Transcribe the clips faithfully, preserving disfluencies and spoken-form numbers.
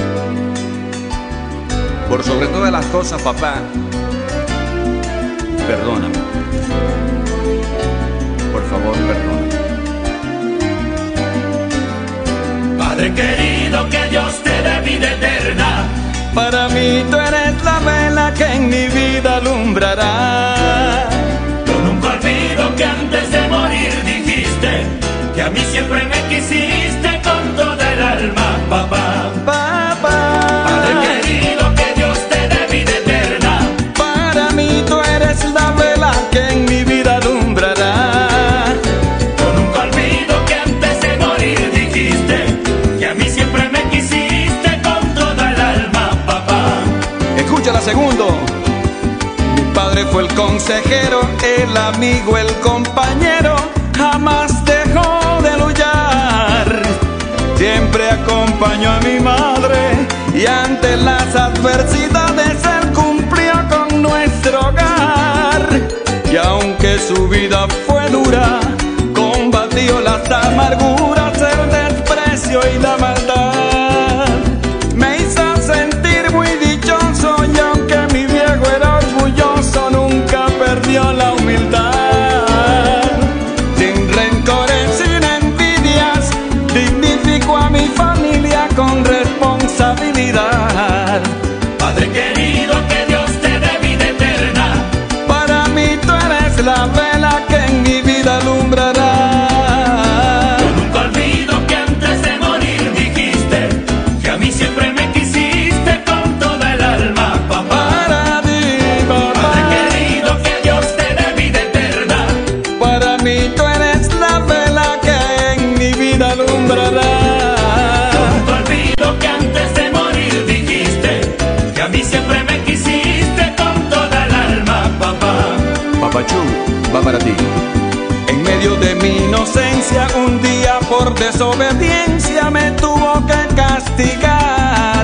Por sobre todas las cosas, papá, perdóname. Por favor, perdóname. Padre querido, que Dios te dé vida eterna. Para mí tú eres la vela que en mi vida alumbrará. Yo nunca olvido que antes de morir dijiste que a mí siempre me quisiste con toda el alma, papá. Papá, Padre querido, que Dios te dé vida eterna. para mí tú eres la vela que en mi vida alumbrará. Yo nunca olvido que antes de morir dijiste que a mí siempre me quisiste con toda el alma, papá. Escúchala segundo. Mi padre fue el consejero, el amigo, el compañero, jamás dejó de luchar. Siempre acompañó a mi madre y ante las adversidades él cumplió con nuestro hogar. Y aunque su vida fue dura, combatió las amarguras, el desprecio y la maldad. Me hizo sentir muy dichoso y aunque mi viejo era orgulloso, nunca perdió la humildad. Sin rencores, sin envidias, dignificó a mi familia con responsabilidad. Padre querido, que Dios te dé vida eterna. Para mí tú eres la vela que en mi vida alumbrará. Yo nunca olvido que antes de morir dijiste que a mí siempre me quisiste con toda el alma, papá. Para ti, papá, Padre querido, que Dios te dé vida eterna. para mí tú eres la vela que en mi vida alumbrará. Yo nunca olvido que antes de morir dijiste que a mí siempre me quisiste con toda el alma, papá. Papachú, va para ti. En medio de mi inocencia, un día por desobediencia me tuvo que castigar.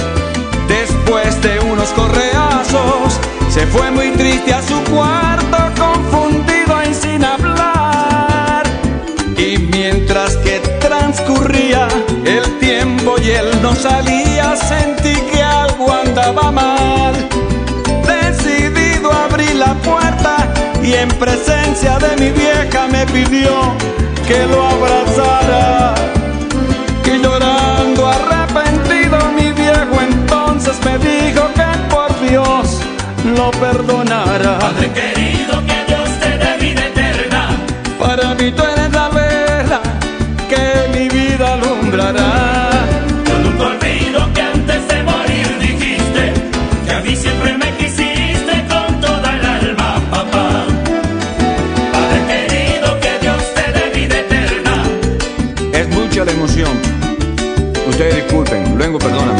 Después de unos correazos, se fue muy triste a su cuarto, confundido y sin hablar. Y mientras que transcurría el tiempo y él no salía, sentí que algo andaba mal. Decidido abrí la puerta y en presencia de mi vieja me pidió que lo abrazara. Y llorando arrepentido mi viejo entonces me dijo que por Dios lo perdonara. Padre querido, que Dios te dé vida eterna. Para mí tú eres la vela que mi vida alumbrará. Yo nunca olvido que antes de morir dijiste que a mí siempre me quisiste con toda el alma, papá. Padre querido, que Dios te dé vida eterna. Es mucha la emoción. Ustedes disculpen, luego perdóname.